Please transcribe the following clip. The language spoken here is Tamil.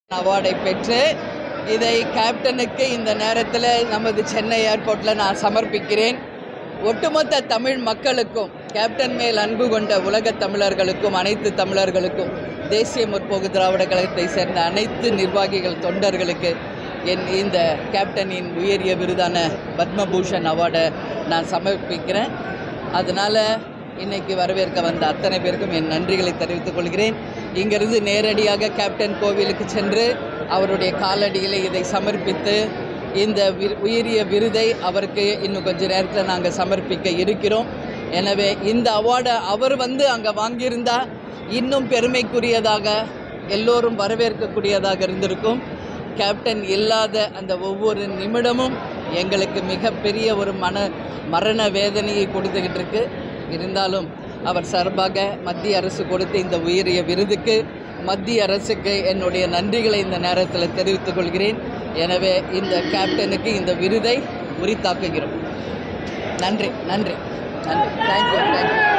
அவார்டை பெற்று இதை கேப்டனுக்கு இந்த நேரத்தில் நமது சென்னை ஏர்போர்ட்டில் நான் சமர்ப்பிக்கிறேன். ஒட்டுமொத்த தமிழ் மக்களுக்கும், கேப்டன் மேல் அன்பு கொண்ட உலகத் தமிழர்களுக்கும், அனைத்து தமிழர்களுக்கும், தேசிய முற்போக்கு திராவிட கழகத்தை சேர்ந்த அனைத்து நிர்வாகிகள் தொண்டர்களுக்கு இந்த கேப்டனின் உயரிய விருதான பத்மபூஷன் அவார்டை நான் சமர்ப்பிக்கிறேன். அதனால் இன்றைக்கி வரவேற்க வந்த அத்தனை பேருக்கும் என் நன்றிகளை தெரிவித்துக் கொள்கிறேன். இங்கிருந்து நேரடியாக கேப்டன் கோவிலுக்கு சென்று அவருடைய காலடியில் இதை சமர்ப்பித்து இந்த உயரிய விருதை அவருக்கு இன்னும் கொஞ்சம் நேரத்தில் நாங்கள் சமர்ப்பிக்க இருக்கிறோம். எனவே இந்த அவார்டை அவர் அங்கே வாங்கியிருந்தால் இன்னும் பெருமைக்குரியதாக, எல்லோரும் வரவேற்கக்கூடியதாக இருந்திருக்கும். கேப்டன் இல்லாத அந்த ஒவ்வொரு நிமிடமும் எங்களுக்கு மிகப்பெரிய ஒரு மரண வேதனையை கொடுத்துக்கிட்டு இருக்கு. இருந்தாலும் அவர் சார்பாக மத்திய அரசு கொடுத்த இந்த உயரிய விருதுக்கு மத்திய அரசுக்கு என்னுடைய நன்றிகளை இந்த நேரத்தில் தெரிவித்துக் கொள்கிறேன். எனவே இந்த கேப்டனுக்கு இந்த விருதை உரித்தாக்குகிறோம். நன்றி நன்றி நன்றி. தேங்க்யூ.